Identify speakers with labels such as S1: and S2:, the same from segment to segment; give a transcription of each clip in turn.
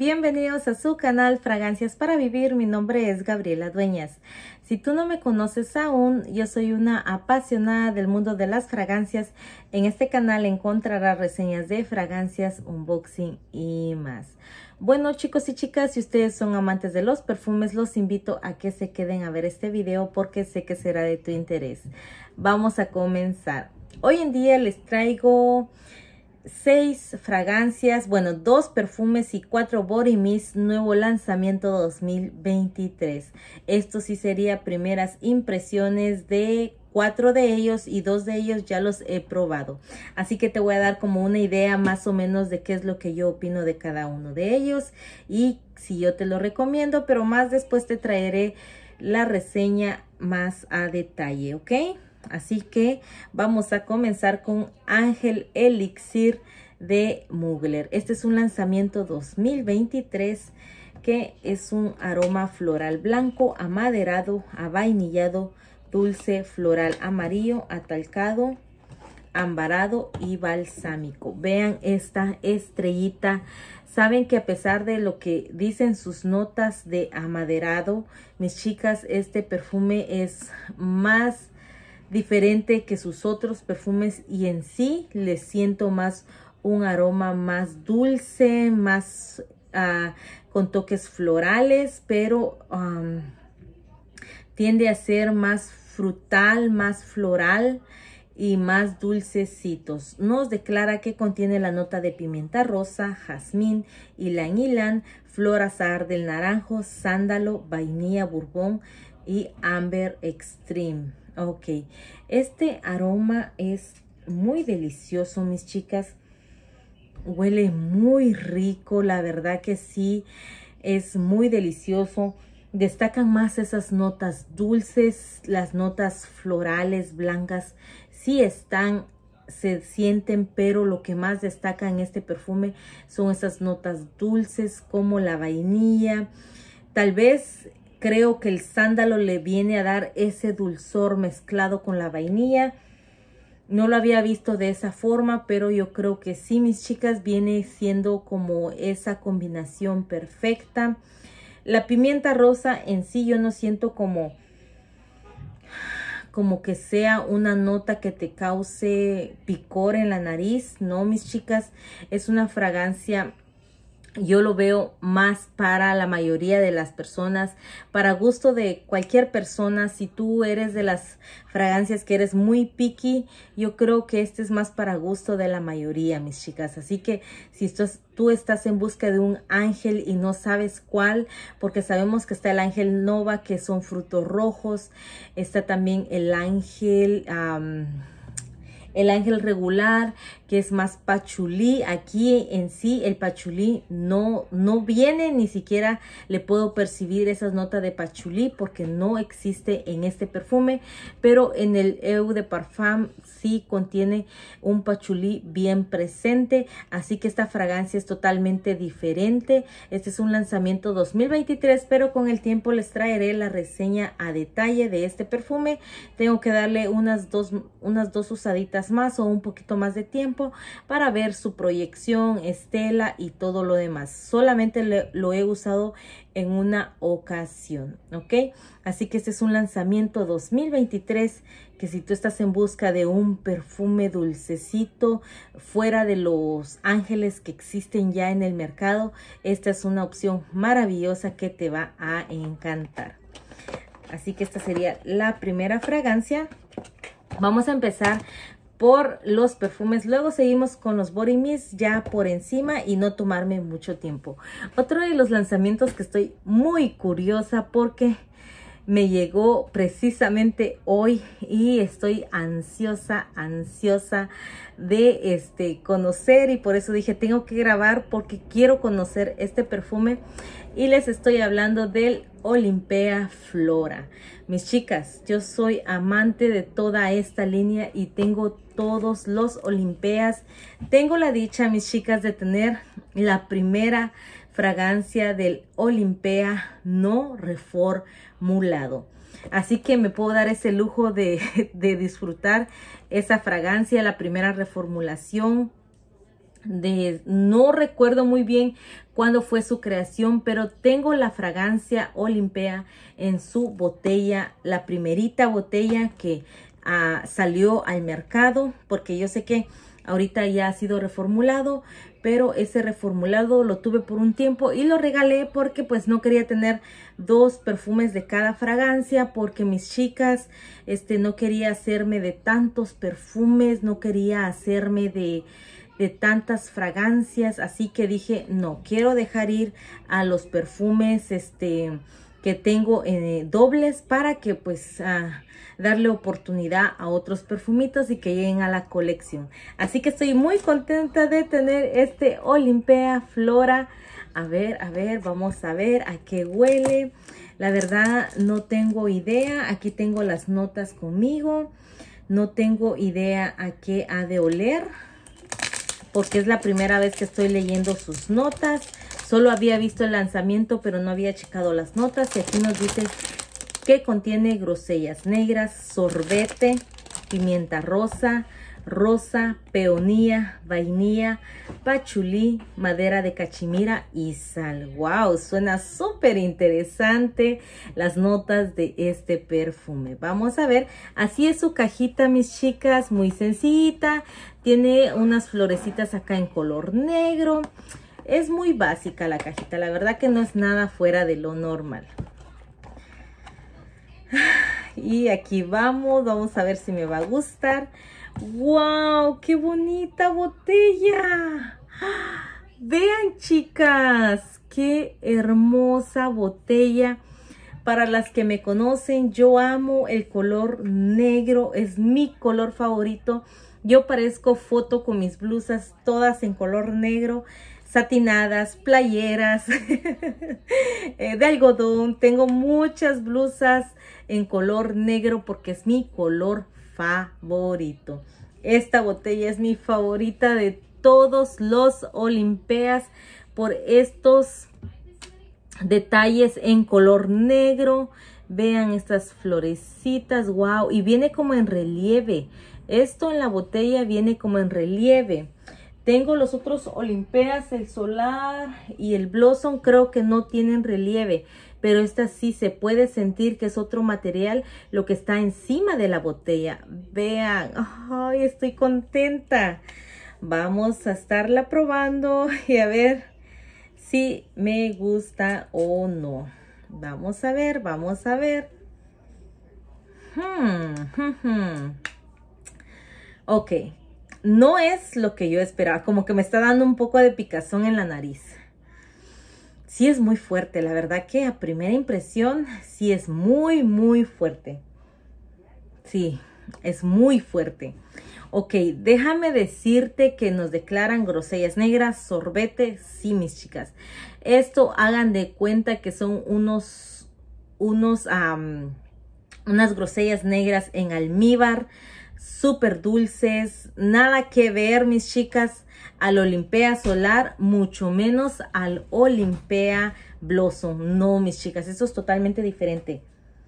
S1: Bienvenidos a su canal Fragancias para Vivir. Mi nombre es Gabriela Dueñas. Si tú no me conoces aún, yo soy una apasionada del mundo de las fragancias. En este canal encontrarás reseñas de fragancias, unboxing y más. Bueno, chicos y chicas, si ustedes son amantes de los perfumes, los invito a que se queden a ver este video porque sé que será de tu interés. Vamos a comenzar. Hoy en día les traigo 6 fragancias, bueno, 2 perfumes y 4 body mist, nuevo lanzamiento 2023. Esto sí sería primeras impresiones de 4 de ellos y 2 de ellos ya los he probado. Así que te voy a dar como una idea más o menos de qué es lo que yo opino de cada uno de ellos y si yo te lo recomiendo, pero más después te traeré la reseña más a detalle, ¿ok? Así que vamos a comenzar con Ángel Elixir de Mugler. Este es un lanzamiento 2023 que es un aroma floral blanco, amaderado, avainillado, dulce, floral amarillo, atalcado, ambarado y balsámico. Vean esta estrellita. Saben que a pesar de lo que dicen sus notas de amaderado, mis chicas, este perfume es más diferente que sus otros perfumes y en sí le siento más un aroma más dulce, más con toques florales, pero tiende a ser más frutal, más floral y más dulcecitos. Nos declara que contiene la nota de pimienta rosa, jazmín, ylang ylang, flor azahar del naranjo, sándalo, vainilla bourbon y amber extreme. Ok, este aroma es muy delicioso, mis chicas. Huele muy rico, la verdad que sí, es muy delicioso. Destacan más esas notas dulces, las notas florales, blancas, sí están, se sienten, pero lo que más destaca en este perfume son esas notas dulces como la vainilla. Tal vez creo que el sándalo le viene a dar ese dulzor mezclado con la vainilla. No lo había visto de esa forma, pero yo creo que sí, mis chicas, viene siendo como esa combinación perfecta. La pimienta rosa en sí yo no siento como que sea una nota que te cause picor en la nariz. No, mis chicas, es una fragancia, yo lo veo más para la mayoría de las personas, para gusto de cualquier persona. Si tú eres de las fragancias que eres muy picky, yo creo que este es más para gusto de la mayoría, mis chicas. Así que si tú estás en busca de un ángel y no sabes cuál, porque sabemos que está el ángel nova, que son frutos rojos, está también el ángel regular, que es más pachulí. Aquí en sí el pachulí no viene, ni siquiera le puedo percibir esas notas de pachulí porque no existe en este perfume, pero en el Eau de Parfum sí contiene un pachulí bien presente, así que esta fragancia es totalmente diferente. Este es un lanzamiento 2023, pero con el tiempo les traeré la reseña a detalle de este perfume. Tengo que darle unas dos usaditas más o un poquito más de tiempo para ver su proyección, estela y todo lo demás. Solamente lo he usado en una ocasión, ¿ok? Así que este es un lanzamiento 2023 que si tú estás en busca de un perfume dulcecito fuera de los ángeles que existen ya en el mercado, esta es una opción maravillosa que te va a encantar. Así que esta sería la primera fragancia. Vamos a empezar por los perfumes, luego seguimos con los body mist ya por encima y no tomarme mucho tiempo. Otro de los lanzamientos que estoy muy curiosa porque me llegó precisamente hoy y estoy ansiosa de conocer, y por eso dije tengo que grabar porque quiero conocer este perfume, y les estoy hablando del Olimpea Flora. Mis chicas, yo soy amante de toda esta línea y tengo todos los Olimpeas. Tengo la dicha, mis chicas, de tener la primera fragancia del Olimpea no reformulado. Así que me puedo dar ese lujo de disfrutar esa fragancia, la primera reformulación no recuerdo muy bien cuándo fue su creación, pero tengo la fragancia Olympea en su botella, la primerita botella que salió al mercado, porque yo sé que ahorita ya ha sido reformulado, pero ese reformulado lo tuve por un tiempo y lo regalé porque pues no quería tener dos perfumes de cada fragancia, porque mis chicas, no quería hacerme de tantos perfumes, no quería hacerme de tantas fragancias, así que dije, no, quiero dejar ir a los perfumes que tengo dobles, para que pues darle oportunidad a otros perfumitos y que lleguen a la colección. Así que estoy muy contenta de tener este Olympea Flora. A ver, vamos a ver a qué huele. La verdad no tengo idea. Aquí tengo las notas conmigo. No tengo idea a qué ha de oler, porque es la primera vez que estoy leyendo sus notas. Solo había visto el lanzamiento, pero no había checado las notas. Y aquí nos dice que contiene grosellas negras, sorbete, pimienta rosa, rosa, peonía, vainilla, pachulí, madera de cachemira y sal. ¡Wow! Suena súper interesante las notas de este perfume. Vamos a ver. Así es su cajita, mis chicas. Muy sencillita. Tiene unas florecitas acá en color negro. Es muy básica la cajita. La verdad que no es nada fuera de lo normal. Y aquí vamos a ver si me va a gustar. ¡Wow! ¡Qué bonita botella! Vean, chicas, qué hermosa botella. Para las que me conocen, yo amo el color negro, es mi color favorito. Yo parezco foto con mis blusas todas en color negro, satinadas, playeras de algodón. Tengo muchas blusas en color negro porque es mi color favorito. Esta botella es mi favorita de todos los Olympeas por estos detalles en color negro. Vean estas florecitas, wow, y viene como en relieve. Esto en la botella viene como en relieve. Tengo los otros Olympeas, el Solar y el Blossom, creo que no tienen relieve, pero esta sí se puede sentir que es otro material lo que está encima de la botella. Vean, ay, estoy contenta. Vamos a estarla probando y a ver si me gusta o no. Vamos a ver, vamos a ver. Ok, no es lo que yo esperaba, como que me está dando un poco de picazón en la nariz. Sí es muy fuerte, la verdad que a primera impresión sí es muy, muy fuerte. Sí, es muy fuerte. Ok, déjame decirte que nos declaran grosellas negras, sorbete. Sí, mis chicas. Esto hagan de cuenta que son unas grosellas negras en almíbar, súper dulces. Nada que ver, mis chicas, al Olympea Solar, mucho menos al Olympea Blossom. No, mis chicas, esto es totalmente diferente.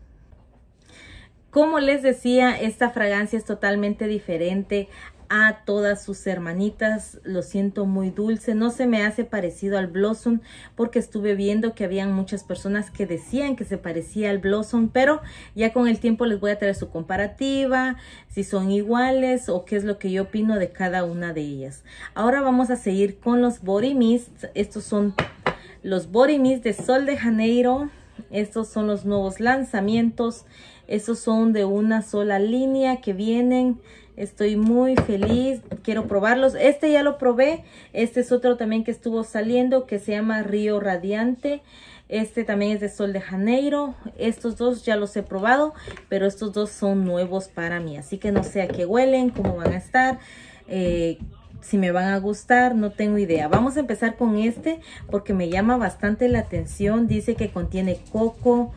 S1: Como les decía, esta fragancia es totalmente diferente a todas sus hermanitas. Lo siento, muy dulce. No se me hace parecido al Blossom porque estuve viendo que habían muchas personas que decían que se parecía al Blossom, pero ya con el tiempo les voy a traer su comparativa, si son iguales o qué es lo que yo opino de cada una de ellas. Ahora vamos a seguir con los Body Mist. Estos son los Body Mist de Sol de Janeiro. Estos son los nuevos lanzamientos. Estos son de una sola línea que vienen. Estoy muy feliz. Quiero probarlos. Este ya lo probé. Este es otro también que estuvo saliendo que se llama Río Radiante. Este también es de Sol de Janeiro. Estos dos ya los he probado, pero estos dos son nuevos para mí. Así que no sé a qué huelen, cómo van a estar. Si me van a gustar, no tengo idea. Vamos a empezar con este porque me llama bastante la atención. Dice que contiene coco,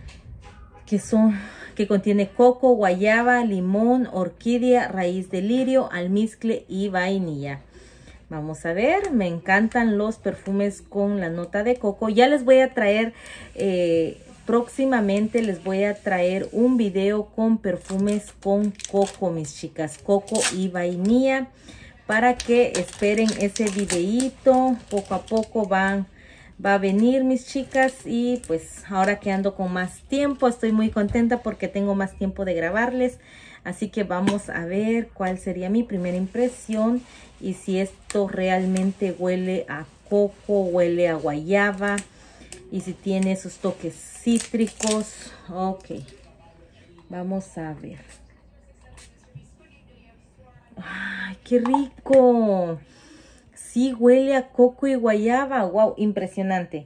S1: que contiene coco, guayaba, limón, orquídea, raíz de lirio, almizcle y vainilla. Vamos a ver, me encantan los perfumes con la nota de coco. Ya les voy a traer, próximamente les voy a traer un video con perfumes con coco, mis chicas. Coco y vainilla para que esperen ese videíto. Poco a poco va a venir, mis chicas, y pues ahora que ando con más tiempo, estoy muy contenta porque tengo más tiempo de grabarles. Así que vamos a ver cuál sería mi primera impresión y si esto realmente huele a coco, huele a guayaba y si tiene esos toques cítricos. Ok, vamos a ver. ¡Ay, qué rico! Sí, huele a coco y guayaba. ¡Wow! Impresionante.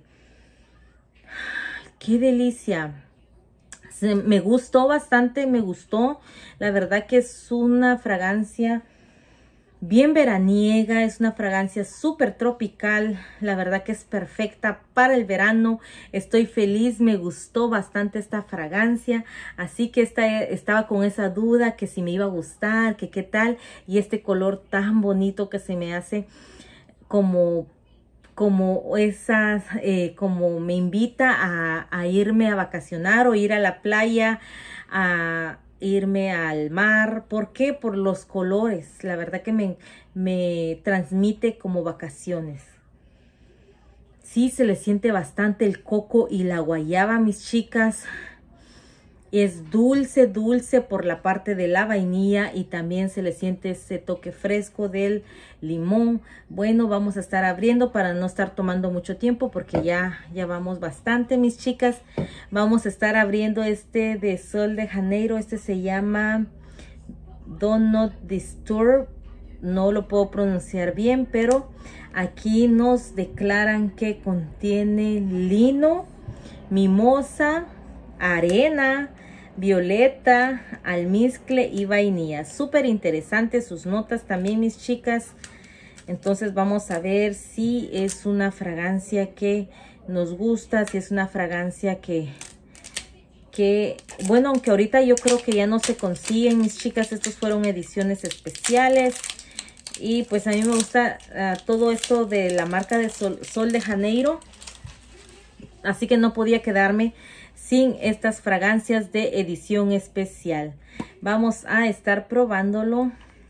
S1: ¡Qué delicia! Me gustó bastante, me gustó. La verdad que es una fragancia bien veraniega, es una fragancia súper tropical. La verdad que es perfecta para el verano. Estoy feliz, me gustó bastante esta fragancia. Así que estaba con esa duda que si me iba a gustar, que qué tal. Y este color tan bonito que se me hace como esas, como me invita a irme a vacacionar o ir a la playa, a irme al mar. ¿Por qué? Por los colores. La verdad que me transmite como vacaciones. Sí, se le siente bastante el coco y la guayaba, mis chicas. Es dulce, dulce por la parte de la vainilla y también se le siente ese toque fresco del limón. Bueno, vamos a estar abriendo para no estar tomando mucho tiempo porque ya vamos bastante, mis chicas. Vamos a estar abriendo este de Sol de Janeiro. Este se llama Do Not Disturb. No lo puedo pronunciar bien, pero aquí nos declaran que contiene lino, mimosa, arena, violeta, almizcle y vainilla. Súper interesante sus notas también, mis chicas. Entonces vamos a ver si es una fragancia que nos gusta, si es una fragancia que bueno, aunque ahorita yo creo que ya no se consiguen, mis chicas. Estos fueron ediciones especiales. Y pues a mí me gusta todo esto de la marca de Sol de Janeiro. Así que no podía quedarme sin estas fragancias de edición especial. Vamos a estar probándolo.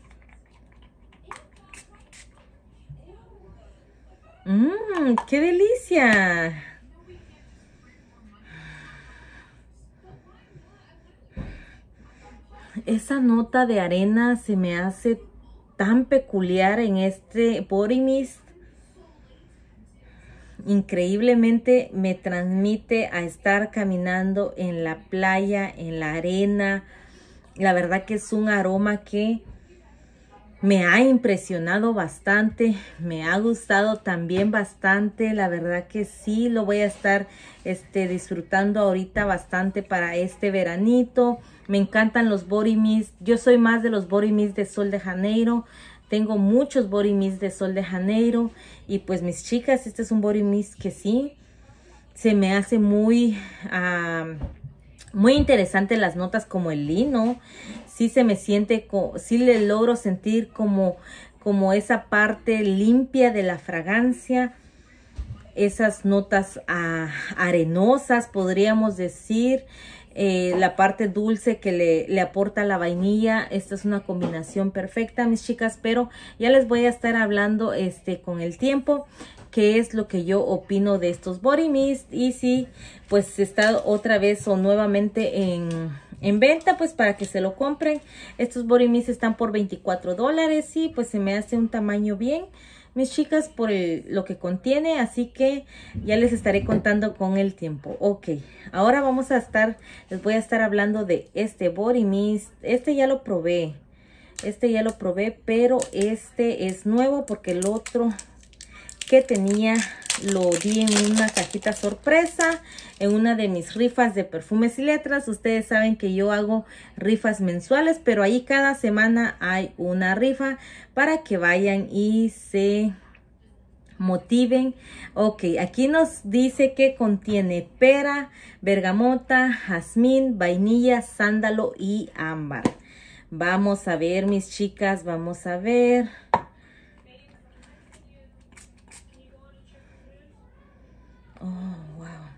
S1: ¡Qué delicia! Esa nota de arena se me hace tan peculiar en este Body Mist. Increíblemente me transmite a estar caminando en la playa, en la arena. La verdad que es un aroma que me ha impresionado bastante, me ha gustado también bastante. La verdad que sí, lo voy a estar disfrutando ahorita bastante para este veranito. Me encantan los Body Mist. Yo soy más de los Body Mist de Sol de Janeiro. Tengo muchos Body Mist de Sol de Janeiro. Y pues mis chicas, este es un Body Mist que sí se me hace muy interesante las notas, como el lino. Sí se me siente, sí le logro sentir como esa parte limpia de la fragancia. Esas notas arenosas, podríamos decir. La parte dulce que le aporta la vainilla. Esta es una combinación perfecta, mis chicas, pero ya les voy a estar hablando con el tiempo qué es lo que yo opino de estos Body Mist y si pues está otra vez o nuevamente en venta, pues para que se lo compren. Estos Body Mist están por $24 y pues se me hace un tamaño bien, mis chicas, por lo que contiene. Así que ya les estaré contando con el tiempo. Ok, ahora les voy a estar hablando de este Body Mist. Ya lo probé. Ya lo probé, pero este es nuevo porque el otro que tenía lo di en una cajita sorpresa, en una de mis rifas de perfumes y letras. Ustedes saben que yo hago rifas mensuales, pero ahí cada semana hay una rifa para que vayan y se motiven. Ok, aquí nos dice que contiene pera, bergamota, jazmín, vainilla, sándalo y ámbar. Vamos a ver, mis chicas, vamos a ver. Oh, wow.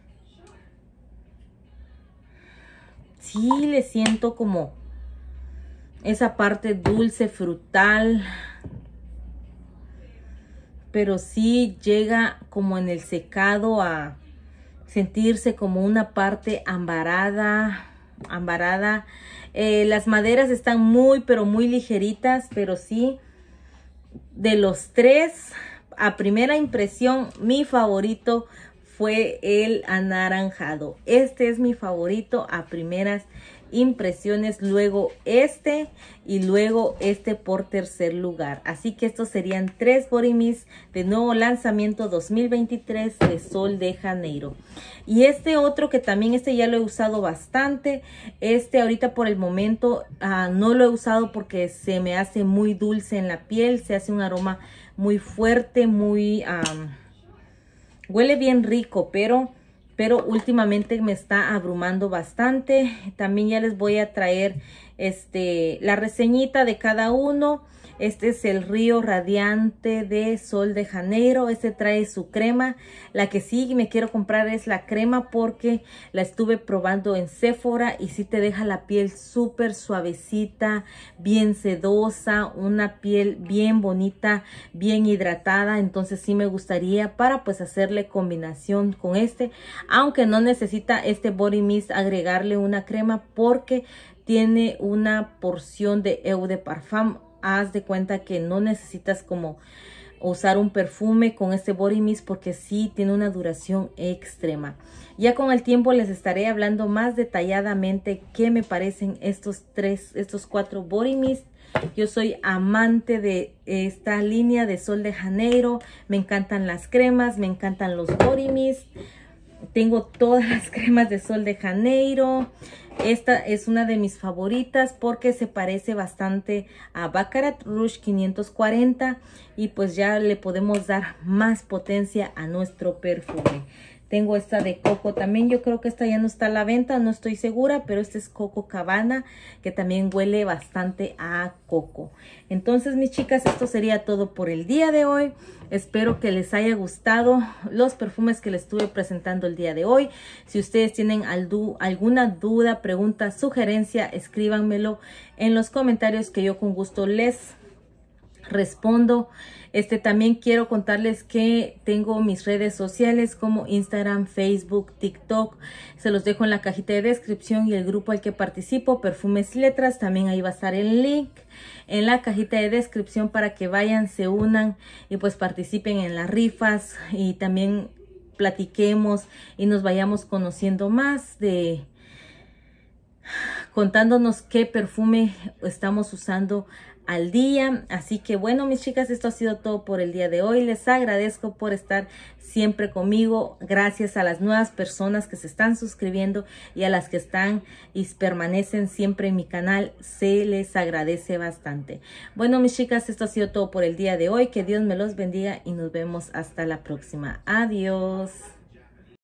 S1: Sí, le siento como esa parte dulce, frutal. pero sí llega como en el secado a sentirse como una parte ambarada. Las maderas están muy, pero muy ligeritas, pero sí, de los tres, a primera impresión, mi favorito fue el anaranjado. Este es mi favorito a primeras impresiones, luego este y luego este por tercer lugar. Así que estos serían 3 Body Mist de nuevo lanzamiento 2023 de Sol de Janeiro. Y este otro que también ya lo he usado bastante. Ahorita por el momento no lo he usado porque se me hace muy dulce en la piel, se hace un aroma muy fuerte, muy huele bien rico, pero últimamente me está abrumando bastante. También ya les voy a traer la reseñita de cada uno. Este es el Río Radiante de Sol de Janeiro. Este trae su crema. La que sí me quiero comprar es la crema porque la estuve probando en Sephora y sí te deja la piel súper suavecita, bien sedosa, una piel bien bonita, bien hidratada. Entonces sí me gustaría para pues hacerle combinación con aunque no necesita este Body Mist agregarle una crema porque tiene una porción de Eau de Parfum. Haz de cuenta que no necesitas como usar un perfume con este Body Mist porque sí tiene una duración extrema. Ya con el tiempo les estaré hablando más detalladamente qué me parecen estos 4 Body Mist. Yo soy amante de esta línea de Sol de Janeiro. Me encantan las cremas, me encantan los Body Mist. Tengo todas las cremas de Sol de Janeiro. Esta es una de mis favoritas porque se parece bastante a Baccarat Rouge 540 y pues ya le podemos dar más potencia a nuestro perfume. Tengo esta de coco también. Yo creo que esta ya no está a la venta, no estoy segura, pero este es Coco Cabana, que también huele bastante a coco. Entonces, mis chicas, esto sería todo por el día de hoy. Espero que les haya gustado los perfumes que les estuve presentando el día de hoy. Si ustedes tienen alguna duda, pregunta, sugerencia, escríbanmelo en los comentarios que yo con gusto les respondo. También quiero contarles que tengo mis redes sociales como Instagram, Facebook, TikTok. Se los dejo en la cajita de descripción y el grupo al que participo, Perfumes y Letras. También ahí va a estar el link en la cajita de descripción para que vayan, se unan y pues participen en las rifas y también platiquemos y nos vayamos conociendo más contándonos qué perfume estamos usando al día. Así que bueno, mis chicas, esto ha sido todo por el día de hoy. Les agradezco por estar siempre conmigo. Gracias a las nuevas personas que se están suscribiendo y a las que están y permanecen siempre en mi canal. Se les agradece bastante. Bueno, mis chicas, esto ha sido todo por el día de hoy. Que Dios me los bendiga y nos vemos hasta la próxima. Adiós.